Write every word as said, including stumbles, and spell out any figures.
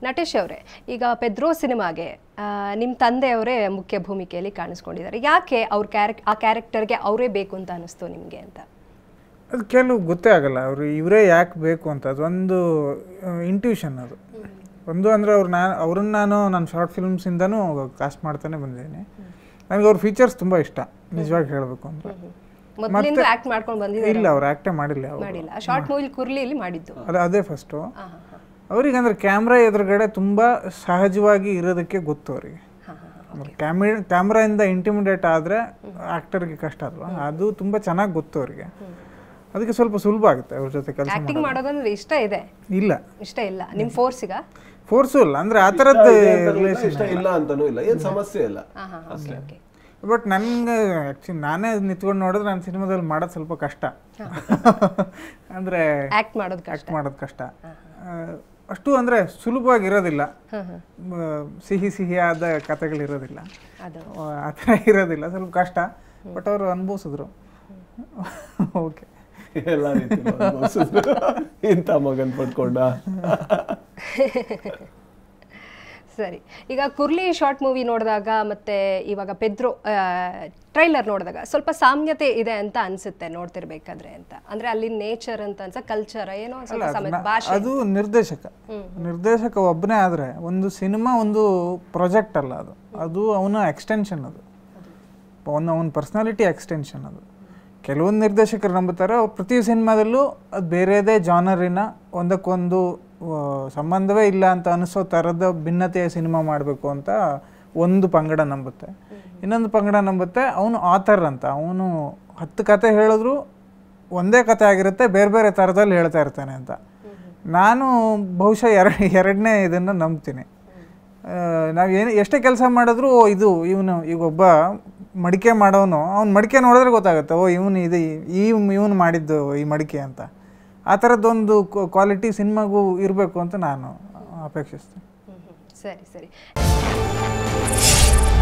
ನಟೇಶ್ ಅವರೇ, ಈಗ ಪೆದ್ರೋ ಸಿನಿಮಾಗೆ ನಿಮ್ಮ ತಂದೆಯವರೇ ಮುಖ್ಯ ಭೂಮಿಕೆಯಲ್ಲಿ ಕಾಣಿಸ್ಕೊಂಡಿದ್ದಾರೆ. ಯಾಕೆ ಅವ್ರ ಕ್ಯಾರೆಕ್ ಆ ಕ್ಯಾರೆಕ್ಟರ್ಗೆ ಅವರೇ ಬೇಕು ಅಂತ ಅನಿಸ್ತು ನಿಮಗೆ ಅಂತ? ಅದು ಕೆಲವು ಗೊತ್ತೇ ಆಗಲ್ಲ ಅವರು ಇವರೇ ಯಾಕೆ ಬೇಕು ಅಂತ. ಅದೊಂದು ಇಂಟ್ಯೂಷನ್. ಅದು ಒಂದು ಅಂದರೆ ಅವ್ರು ನಾನು ಅವ್ರನ್ನ ನಾನು ನನ್ನ ಶಾರ್ಟ್ ಫಿಲ್ಮ್ಸಿಂದನೂ ಕಾಸ್ಟ್ ಮಾಡ್ತಾನೆ ಬಂದಿದ್ದೀನಿ. ನನಗೆ ಅವ್ರ ಫೀಚರ್ಸ್ ತುಂಬ ಇಷ್ಟ ನಿಜವಾಗಿ ಹೇಳಬೇಕು ಅಂದರೆ. ಮೊದಲಿಂದ ಆಕ್ಟ್ ಮಾಡ್ಕೊಂಡು ಬಂದಿದ್ದಾರೆ? ಇಲ್ಲ, ಅವ್ರು ಆ್ಯಕ್ಟೇ ಮಾಡಿಲ್ಲ. ಮಾಡಿಲ್ಲ. ಶಾರ್ಟ್ ಮೂವಿ ಕುರ್ಲಿಯಲ್ಲಿ ಮಾಡಿದ್ದು ಅದು ಅದೇ ಫಸ್ಟು. ಅವ್ರಿಗೆ ಅಂದರೆ ಕ್ಯಾಮ್ರಾ ಎದುರುಗಡೆ ತುಂಬ ಸಹಜವಾಗಿ ಇರೋದಕ್ಕೆ ಗೊತ್ತು ಅವರಿಗೆ. ಕ್ಯಾಮಿ ಕ್ಯಾಮ್ರಾಯಿಂದ ಇಂಟಿಮಿಡೇಟ್ ಆದರೆ ಆ್ಯಕ್ಟರ್ಗೆ ಕಷ್ಟ ಅಲ್ವಾ, ಅದು ತುಂಬ ಚೆನ್ನಾಗಿ ಗೊತ್ತು ಅವರಿಗೆ. ಅದಕ್ಕೆ ಸ್ವಲ್ಪ ಸುಲಭ ಆಗುತ್ತೆ ಅವ್ರ ಜೊತೆ ಕೆಲಸ ಆಕ್ಟಿಂಗ್ ಮಾಡೋದಂದ್ರೆ ಇಷ್ಟ ಇದೆ? ಇಲ್ಲ, ಇಷ್ಟ ಇಲ್ಲ. ನಿಮ್ಮ ಫೋರ್ಸಿಗ ಫೋರ್ಸು ಇಲ್ಲ ಅಂದರೆ ಆ ಥರದ್ದು ಇಷ್ಟ ಇಲ್ಲ ಅಂತನೂ ಇಲ್ಲ, ಏನು ಸಮಸ್ಯೆ ಇಲ್ಲ. ಬಟ್ ನನಗೆ ಆ್ಯಕ್ಚುಲಿ ನಾನೇ ನಿಂತ್ಕೊಂಡು ನೋಡಿದ್ರೆ ನನ್ನ ಸಿನಿಮಾದಲ್ಲಿ ಮಾಡೋದು ಸ್ವಲ್ಪ ಕಷ್ಟ. ಅಂದರೆ ಆ್ಯಕ್ಟ್ ಮಾಡೋದು ಆ್ಯಕ್ಟ್ ಮಾಡೋದು ಕಷ್ಟ. ಅಷ್ಟು ಅಂದರೆ ಸುಲಭವಾಗಿರೋದಿಲ್ಲ. ಸಿಹಿ ಸಿಹಿಯಾದ ಕಥೆಗಳಿರೋದಿಲ್ಲ, ಆ ಥರ ಇರೋದಿಲ್ಲ, ಸ್ವಲ್ಪ ಕಷ್ಟ. ಬಟ್ ಅವರು ಅನುಭವಿಸಿದ್ರು. ಓಕೆ, ಎಲ್ಲ ರೀತಿ ಇಂಥ ಮಗನ್ ಪಡ್ಕೊಂಡ. ಸರಿ, ಈಗ ಕುರ್ಲಿ ಶಾರ್ಟ್ ಮೂವಿ ನೋಡಿದಾಗ ಮತ್ತೆ ಇವಾಗ ಪೆದ್ರೋ ಟ್ರೈಲರ್ ನೋಡಿದಾಗ ಸ್ವಲ್ಪ ಸಾಮ್ಯತೆ ಇದೆ ಅಂತ ಅನ್ಸುತ್ತೆ ನೋಡ್ತಿರ್ಬೇಕಾದ್ರೆ ಅಂತ. ಅಂದ್ರೆ ಅಲ್ಲಿ ನೇಚರ್ ಅಂತ ಅನ್ಸ ಕಲ್ಚರ್ ಏನೋ ಭಾಷೆ. ಅದು ನಿರ್ದೇಶಕ ನಿರ್ದೇಶಕ ಒಬ್ಬನೇ ಆದ್ರೆ ಒಂದು ಸಿನಿಮಾ ಒಂದು ಪ್ರಾಜೆಕ್ಟ್ ಅಲ್ಲ, ಅದು ಅದು ಅವನ ಎಕ್ಸ್ಟೆನ್ಷನ್. ಅದು ಅವನ ಅವನ ಪರ್ಸನಾಲಿಟಿ ಎಕ್ಸ್ಟೆನ್ಷನ್. ಅದು ಕೆಲವೊಂದು ನಿರ್ದೇಶಕರು ನಂಬುತ್ತಾರೆ ಅವ್ರು ಪ್ರತಿ ಸಿನಿಮಾದಲ್ಲೂ ಅದು ಬೇರೆದೇ ಜಾನರಿನ ಒಂದಕ್ಕೊಂದು ಸಂಬಂಧವೇ ಇಲ್ಲ ಅಂತ ಅನಿಸೋ ಥರದ ಭಿನ್ನತೆಯ ಸಿನಿಮಾ ಮಾಡಬೇಕು ಅಂತ ಒಂದು ಪಂಗಡ ನಂಬುತ್ತೆ. ಇನ್ನೊಂದು ಪಂಗಡ ನಂಬುತ್ತೆ ಅವನು ಆಥರ್ ಅಂತ. ಅವನು ಹತ್ತು ಕತೆ ಹೇಳಿದ್ರು ಒಂದೇ ಕತೆ ಆಗಿರುತ್ತೆ, ಬೇರೆ ಬೇರೆ ಥರದಲ್ಲಿ ಹೇಳ್ತಾ ಇರ್ತಾನೆ ಅಂತ. ನಾನು ಬಹುಶಃ ಎರಡು ಎರಡನೇ ಇದನ್ನು ನಂಬ್ತೀನಿ. ನಾವು ಏನು ಎಷ್ಟೇ ಕೆಲಸ ಮಾಡಿದ್ರು ಇದು ಇವನು ಈಗ ಒಬ್ಬ ಮಡಿಕೆ ಮಾಡೋನು ಅವ್ನು ಮಡಿಕೆ ನೋಡಿದ್ರೆ ಗೊತ್ತಾಗುತ್ತೆ, ಓ ಇವನು ಇದು ಈ ಇವನು ಮಾಡಿದ್ದು ಈ ಮಡಿಕೆ ಅಂತ. ಆ ಥರದ್ದೊಂದು ಕ್ವಾಲಿಟಿ ಸಿನಿಮಾಗೂ ಇರಬೇಕು ಅಂತ ನಾನು ಅಪೇಕ್ಷಿಸ್ತೀನಿ. ಸರಿ ಸರಿ